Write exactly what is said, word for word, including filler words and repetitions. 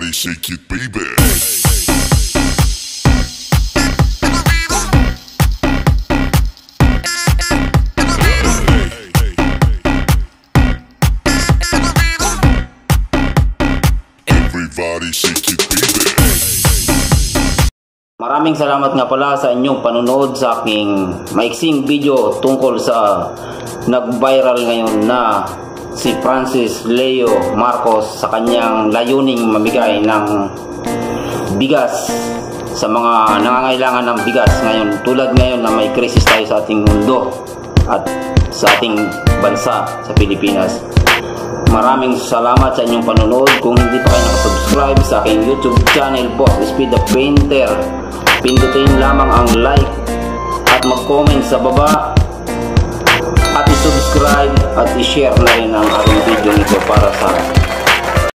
Everybody shake it, baby. Everybody shake it, baby. Maraming salamat nga pala sa inyong panonood sa aking maiksing video tungkol sa nag-viral ngayon na si Francis Leo Marcos sa kanyang layuning mamigay ng bigas sa mga nangangailangan ng bigas ngayon, tulad ngayon na may krisis tayo sa ating mundo at sa ating bansa sa Pilipinas. Maraming salamat sa inyong panonood. Kung hindi pa kayo nakasubscribe sa aking YouTube channel, Boss Speed the Painter, pindutin lamang ang like at mag-comment sa baba at i-subscribe at i-share na rin ang ating video nito para sa